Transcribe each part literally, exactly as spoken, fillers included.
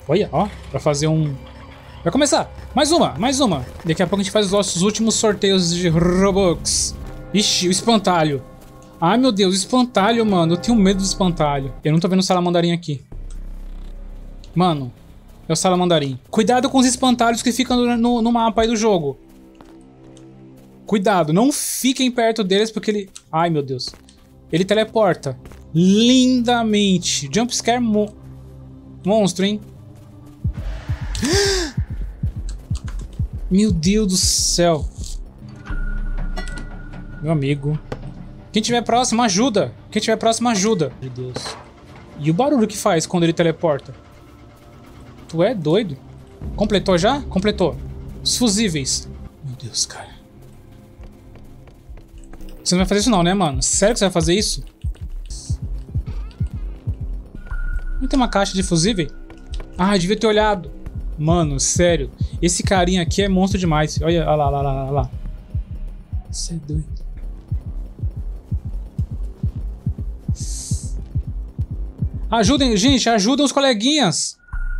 Olha, ó, pra fazer um... Vai começar! Mais uma, mais uma! Daqui a pouco a gente faz os nossos últimos sorteios de Robux. Ixi, o espantalho. Ai, meu Deus, o espantalho, mano. Eu tenho medo do espantalho. Eu não tô vendo o salamandarim aqui. Mano, é o salamandarim. Cuidado com os espantalhos que ficam no, no, no mapa aí do jogo. Cuidado, não fiquem perto deles porque ele... Ai, meu Deus. Ele teleporta lindamente. Jumpscare mo... monstro, hein? Meu Deus do céu. Meu amigo. Quem tiver próximo, ajuda. Quem tiver próximo, ajuda. Meu Deus. E o barulho que faz quando ele teleporta? Tu é doido? Completou já? Completou. Os fusíveis. Meu Deus, cara. Você não vai fazer isso não, né, mano? Sério que você vai fazer isso? Não tem uma caixa de fusível? Ah, eu devia ter olhado. Mano, sério. Esse carinha aqui é monstro demais. Olha, olha lá, olha lá, olha lá. Você é doido. Ajudem, gente, ajudem os coleguinhas.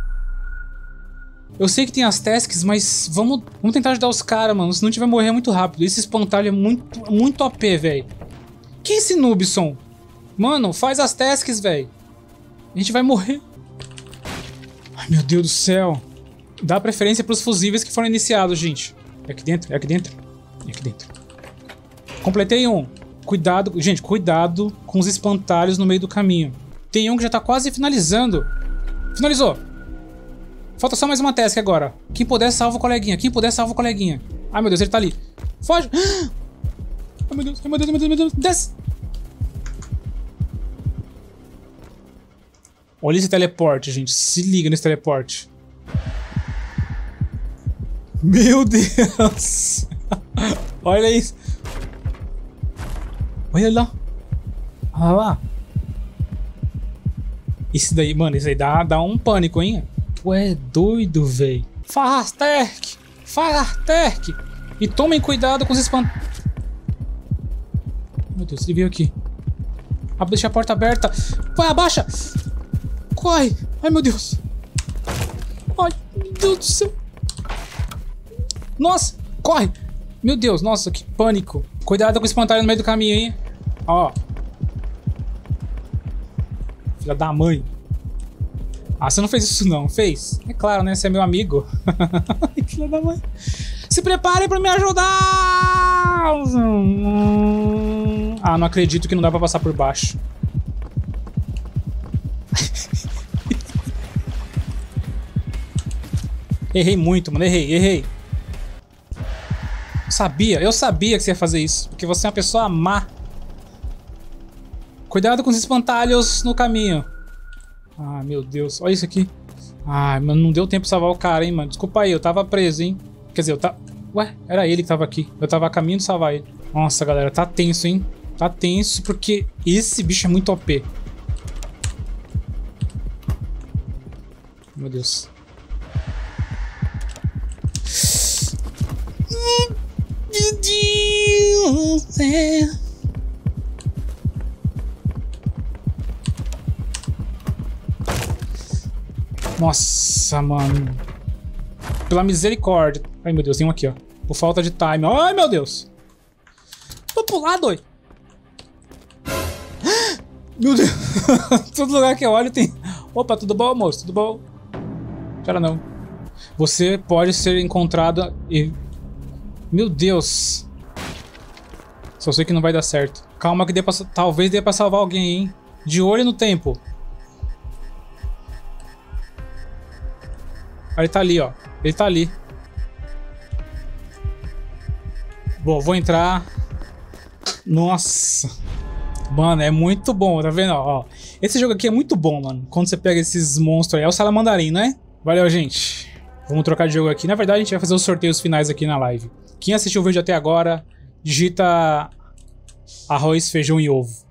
Eu sei que tem as tasks, mas vamos, vamos tentar ajudar os caras, mano. Senão a gente vai morrer muito rápido. Esse espantalho é muito, muito O P, velho. Que é esse Nubson? Mano, faz as tasks, velho. A gente vai morrer. Ai, meu Deus do céu. Dá preferência pros fusíveis que foram iniciados, gente. É aqui dentro, é aqui dentro. É aqui dentro. Completei um. Cuidado, gente, cuidado com os espantalhos no meio do caminho. Tem um que já tá quase finalizando. Finalizou. Falta só mais uma task agora. Quem puder, salva o coleguinha. Quem puder, salva o coleguinha. Ai, meu Deus, ele tá ali. Foge. Ai, meu Deus, ai, meu Deus, ai, meu Deus, meu Deus. Desce. Olha esse teleporte, gente. Se liga nesse teleporte. Meu Deus. Olha isso. Olha lá. Olha lá. Esse daí, mano, esse daí dá, dá um pânico, hein? Tu é doido, véi. Farterk! Farterk! E tomem cuidado com os espant... Meu Deus, ele veio aqui. Deixa a porta aberta. Vai, abaixa! Corre! Ai, meu Deus! Ai, meu Deus do céu! Nossa! Corre! Meu Deus, nossa, que pânico! Cuidado com o espantalho no meio do caminho, hein? Ó. Filha da mãe. Ah, você não fez isso não, fez? É claro, né? Você é meu amigo. Filha da mãe. Se prepare pra me ajudar! Ah, não acredito que não dá pra passar por baixo. Errei muito, mano. Errei, errei. Sabia, eu sabia que você ia fazer isso. Porque você é uma pessoa má. Cuidado com os espantalhos no caminho. Ah, meu Deus. Olha isso aqui. Ah, mano, não deu tempo de salvar o cara, hein, mano. Desculpa aí, eu tava preso, hein. Quer dizer, eu tava... Ué, era ele que tava aqui. Eu tava a caminho de salvar ele. Nossa, galera, tá tenso, hein. Tá tenso porque esse bicho é muito O P. Meu Deus. Meu Deus do céu. Nossa, mano. Pela misericórdia. Ai, meu Deus, tem um aqui, ó. Por falta de time. Ai, meu Deus. Vou pular, doido. Meu Deus. Todo lugar que eu olho tem... Opa, tudo bom, moço? Tudo bom? Cara, não. Você pode ser encontrado e... Meu Deus. Só sei que não vai dar certo. Calma que dê pra... talvez dê pra salvar alguém, hein. De olho no tempo. Ele tá ali, ó. Ele tá ali. Bom, vou entrar. Nossa. Mano, é muito bom, tá vendo? Ó, esse jogo aqui é muito bom, mano. Quando você pega esses monstros aí. É o salamandarim, né? Valeu, gente. Vamos trocar de jogo aqui. Na verdade, a gente vai fazer os sorteios finais aqui na live. Quem assistiu o vídeo até agora, digita arroz, feijão e ovo.